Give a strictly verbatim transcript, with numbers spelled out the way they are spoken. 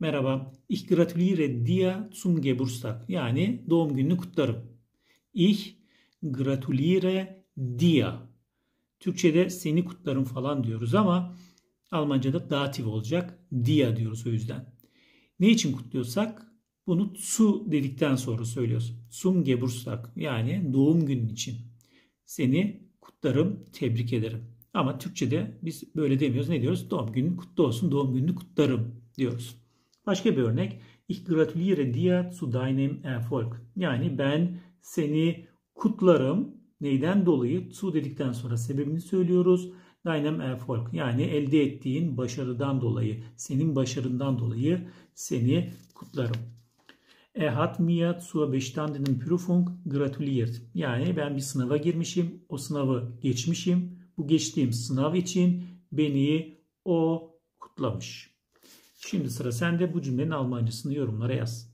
Merhaba, ich gratuliere dir zum Geburtstag. Yani doğum gününü kutlarım. Ich gratuliere dir. Türkçe'de seni kutlarım falan diyoruz ama Almanca'da datif olacak. Dir diyoruz o yüzden. Ne için kutluyorsak bunu zu dedikten sonra söylüyoruz. Zum Geburtstag yani doğum günün için. Seni kutlarım, tebrik ederim. Ama Türkçe'de biz böyle demiyoruz. Ne diyoruz? Doğum günün kutlu olsun, doğum gününü kutlarım diyoruz. Başka bir örnek. Ich gratuliere dir zu deinem Erfolg. Yani ben seni kutlarım. Neyden dolayı? Zu dedikten sonra sebebini söylüyoruz. Deinem Erfolg yani elde ettiğin başarıdan dolayı, senin başarından dolayı seni kutlarım. Er hat mir zur bestandenen Prüfung gratuliert. Yani ben bir sınava girmişim, o sınavı geçmişim. Bu geçtiğim sınav için beni o kutlamış. Şimdi sıra sende, bu cümlenin Almancasını yorumlara yaz.